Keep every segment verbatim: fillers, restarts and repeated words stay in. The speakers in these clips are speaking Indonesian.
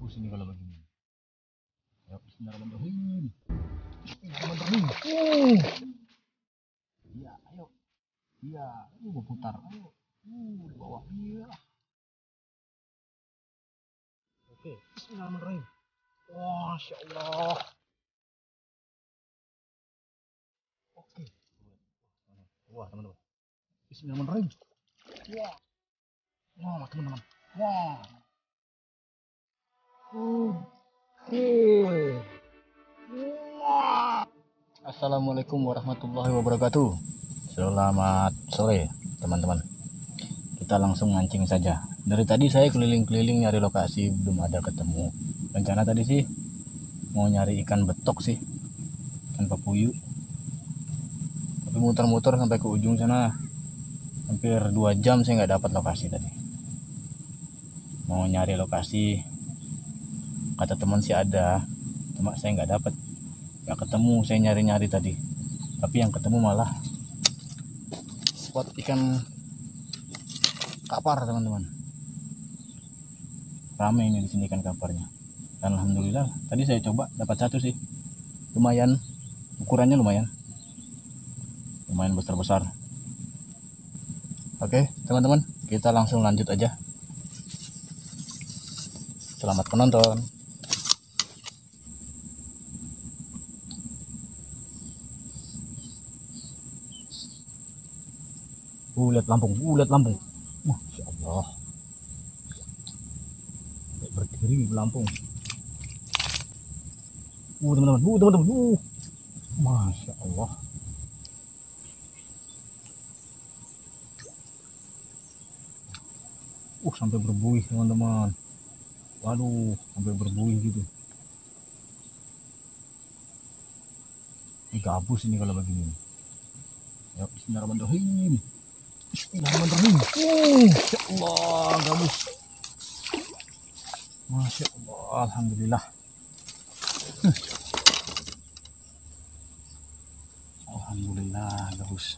Bagus ini kalau begini. Ya, bismillahirrahmanirrahim. Bismillahirrahmanirrahim. Uh. Iya, ayo. Iya, uh, berputar. Ayo. Uh, di bawah. Iya. Oke, bismillahirrahmanirrahim. Wah, Masya Allah. Oke. Wah, teman-teman. Bismillahirrahmanirrahim. Wah. Wah, teman-teman. Wah. Uh. Uh. Wah. Assalamualaikum warahmatullahi wabarakatuh. Selamat sore, teman-teman. Kita langsung mancing saja. Dari tadi saya keliling-keliling nyari lokasi, belum ada ketemu. Rencana tadi sih mau nyari ikan betok sih, ikan papuyu. Tapi muter-muter sampai ke ujung sana, hampir dua jam saya nggak dapat lokasi tadi. Mau nyari lokasi, kata teman sih ada, cuma saya nggak dapat, nggak ketemu. Saya nyari-nyari tadi, tapi yang ketemu malah spot ikan kapar, teman-teman. Rame ini di sini ikan kaparnya. Dan alhamdulillah tadi saya coba dapat satu sih, lumayan, ukurannya lumayan lumayan besar-besar. Oke teman-teman, kita langsung lanjut aja. Selamat menonton. Uh, lihat lampung, uh, lihat lampung. Masya Allah, berdiri di lampung. Uh, teman-teman, uh, teman-teman, uh, Masya Allah. Uh, sampai berbuih, teman-teman. Waduh, sampai berbuih gitu. Ini gabus ini kalau begini. Ya, bismillahirrahmanirrahim. Bismillahirrahmanirrahim. Uh, Masya Allah, gabus. Masya Allah, alhamdulillah. Hmm. Alhamdulillah, gabus.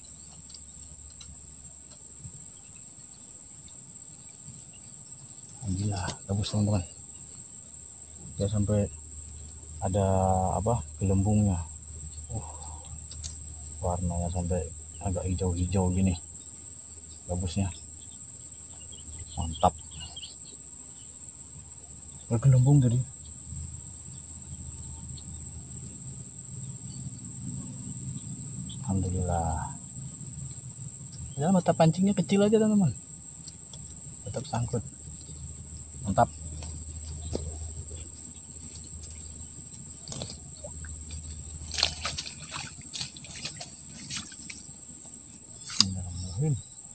Alhamdulillah, gabus teman-teman. Ya, sampai ada apa, gelembungnya. Uh, warnanya sampai agak hijau-hijau gini. Gabusnya mantap, bergelembung tadi. Alhamdulillah. Ya, mata pancingnya kecil aja teman-teman, tetap sangkut. Mantap. Bismillahirrahmanirrahim.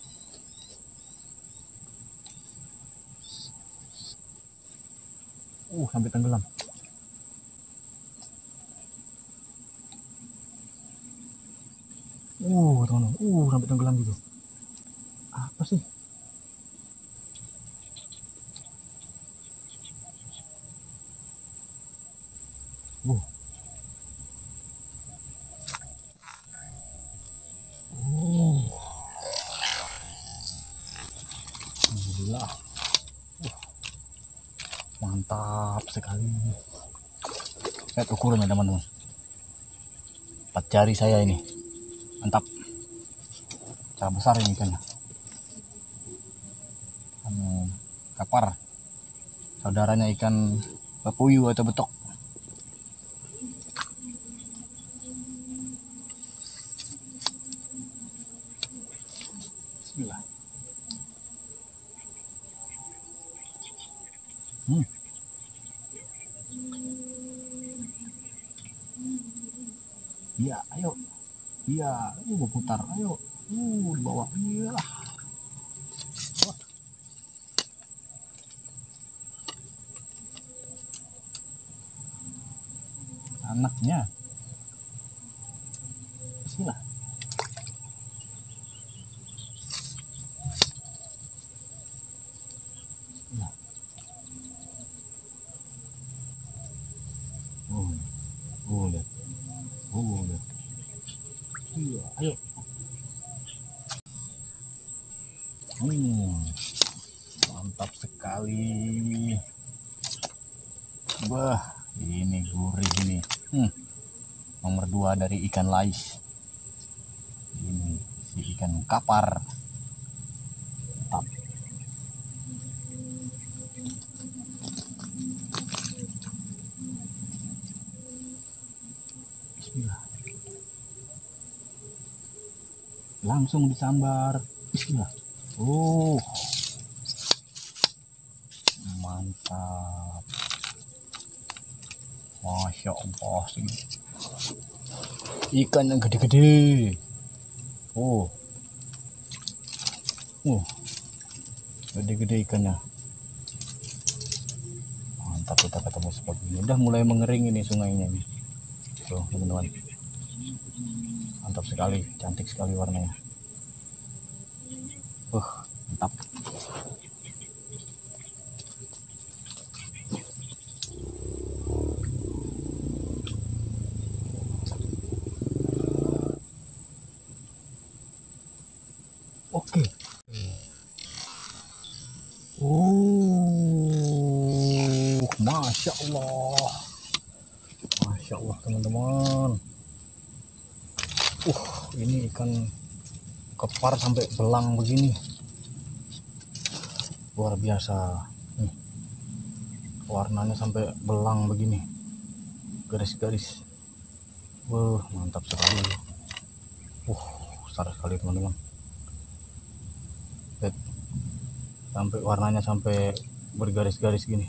Uh, sampai tenggelam. Uh, teman-teman. Uh, sampai tenggelam gitu. Apa sih? Uh. Uh. Alhamdulillah. Uh. Mantap sekali. Lihat ukurannya teman-teman. Empat jari saya ini. Mantap. Cara besar ini ikannya. Anu, kapar. Saudaranya ikan papuyu atau betok. Bismillah. Hmm. Iya, ayo. Iya, uh, berputar. Ayo. Uh, di bawah. Iya. Wah. Anaknya. Bismillah. Nah. Oh, oh, lihat. Oh, lihat. Iya, ayo. Hmm, mantap sekali. Wah, ini gurih ini. Hmm. Nomor dua dari ikan lais. Ini si ikan kapar. Mantap. Bismillah. Langsung disambar. Bismillah. Oh, mantap. Masya Allah sih. Ikan yang gede-gede. Oh, uh, gede-gede ikannya. Mantap, kita ketemu spot ini. Udah mulai mengering ini sungainya ini. Tuh teman-teman. Mantap sekali, cantik sekali warnanya. Uh, mantap. Oke. Oh, masya Allah, masya Allah teman-teman. Uh, ini ikan kepar sampai belang begini, luar biasa. Nih, warnanya sampai belang begini, garis-garis. Wah, mantap sekali. Uh, besar sekali teman-teman. Sampai warnanya sampai bergaris-garis gini,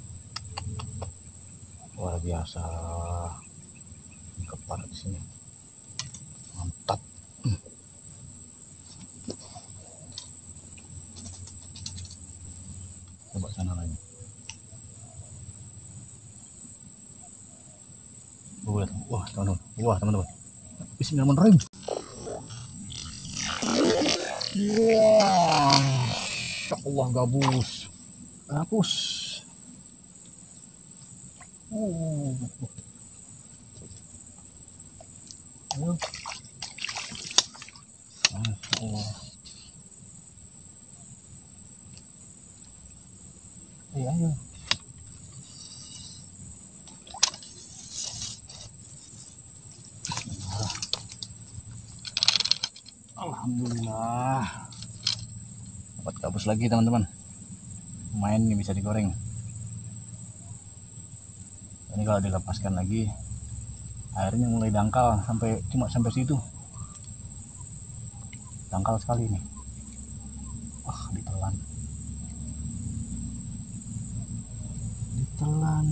luar biasa. Kepar di sini, mantap. Hmm. Coba sana lagi. Wah teman-teman, wah teman-teman. Bismillahirrahmanirrahim. Wah, ya Allah, gabus, gabus. Oh, ayo, Masya Allah. Ayo, ayo. Alhamdulillah, dapat gabus lagi teman-teman. Lumayan nih, bisa digoreng. Ini kalau dilepaskan lagi, airnya mulai dangkal sampai cuma sampai situ. Dangkal sekali nih. Wah, ditelan. Ditelan.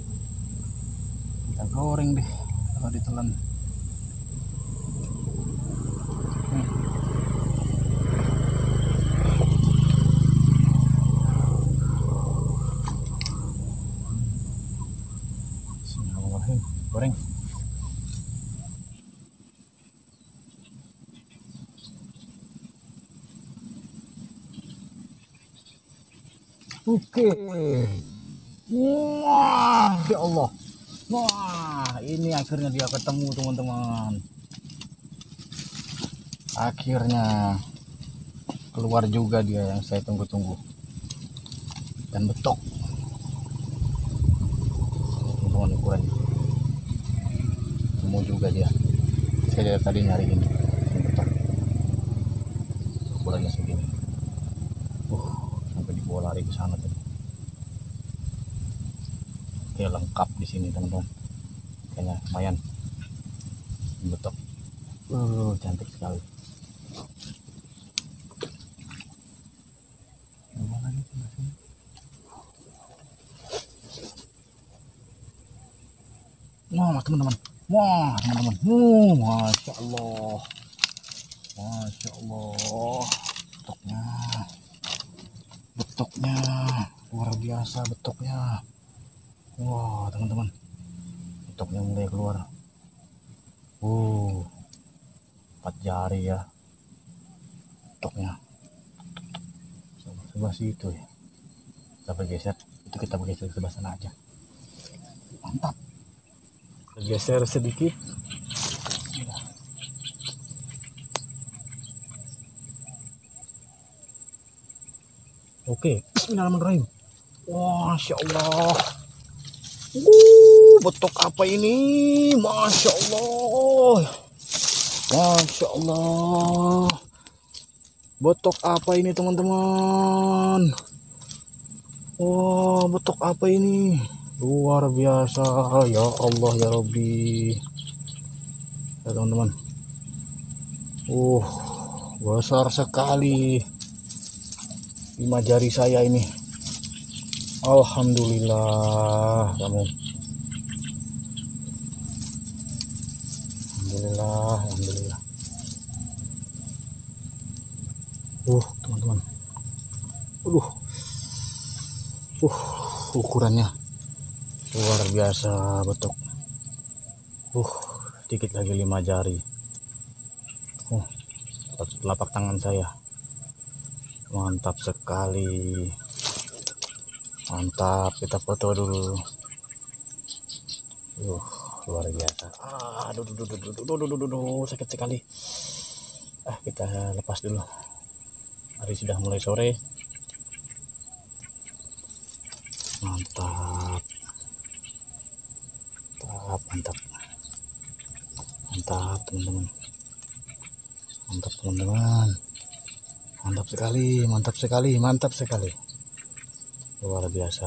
Kita goreng deh kalau ditelan. Hmm. Bismillahirrahmanirrahim. Goreng. Oke. Wah, ya Allah. Wah, ini akhirnya dia ketemu teman-teman. Akhirnya keluar juga dia yang saya tunggu-tunggu. Dan betok. Teman-teman, ukuran. Temu juga dia. Saya dari tadi nyari ini. Ini betok. Ukurannya segini. Uh, sampai dibawa lari ke sana tadi. Oke, lengkap di sini teman-teman. Kayaknya lumayan. Betok. Uh, cantik sekali. Wah teman-teman, wah teman-teman, uh, masya Allah, masya Allah, betoknya, betoknya luar biasa, betoknya. Wah teman-teman, betoknya mulai keluar. Uh, empat jari ya, betoknya. Sebelah situ ya, kita bergeser, itu kita bergeser ke sebelah sana aja. Mantap. Geser sedikit. Oke, bismillahirrahmanirrahim. Wah, masya Allah. Uh, betok apa ini? Masya Allah. Masya Allah. Betok apa ini teman-teman? Wah, betok apa ini? Luar biasa. Ya Allah ya Rabbi. Ya teman-teman. Uh, besar sekali. Lima jari saya ini. Alhamdulillah kamu. Alhamdulillah, alhamdulillah. Uh, teman-teman. Aduh. Uh, ukurannya luar biasa betok. Uh, dikit lagi lima jari. Uh, telapak tangan saya. Mantap sekali. Mantap, kita foto dulu. Uh, luar biasa. Ah, aduh, aduh, aduh, aduh, aduh, aduh, aduh, sakit sekali. Ah, kita lepas dulu. Hari sudah mulai sore. Mantap. Mantap, mantap. Mantap, teman-teman. Mantap, teman-teman. Mantap sekali, mantap sekali, mantap sekali. Luar biasa.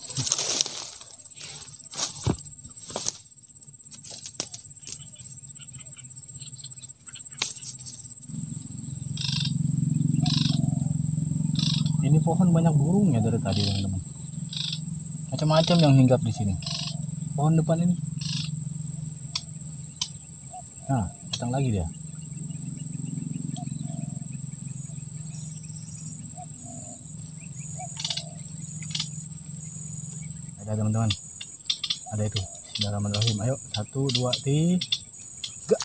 Ini pohon banyak burungnya dari tadi, teman-teman. Macam-macam yang hinggap di sini. Pohon depan ini. Nah, datang lagi dia. Ada teman-teman, ada itu. Bismillahirrahmanirrahim. Ayo, satu, dua, tiga.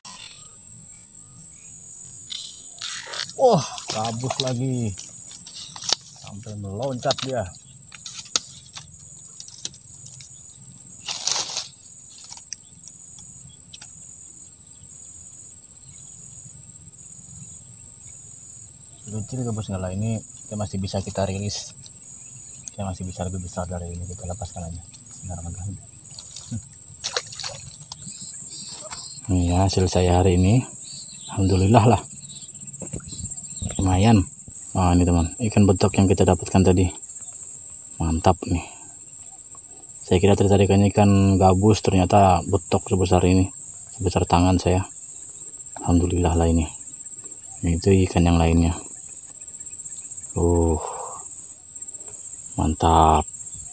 Wah, kabus lagi, sampai meloncat dia. Kecil gabus nyala ini, kita masih bisa kita rilis. Saya masih bisa lebih besar dari ini, kita lepaskan aja. Bismillahirrahmanirrahim. Ini ya hasil saya hari ini. Alhamdulillah lah. Lumayan. Nah ini teman, ikan betok yang kita dapatkan tadi. Mantap nih. Saya kira tadi ikannya ikan gabus, ternyata betok sebesar ini. Sebesar tangan saya. Alhamdulillah lah ini. Itu ikan yang lainnya. Uh. Mantap.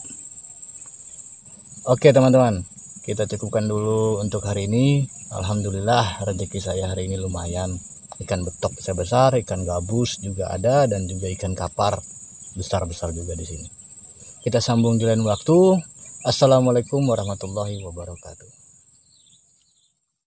Oke teman-teman, kita cukupkan dulu untuk hari ini. Alhamdulillah rezeki saya hari ini lumayan. Ikan betok besar-besar, ikan gabus juga ada, dan juga ikan kapar besar-besar juga di sini. Kita sambung di lain waktu. Assalamualaikum warahmatullahi wabarakatuh.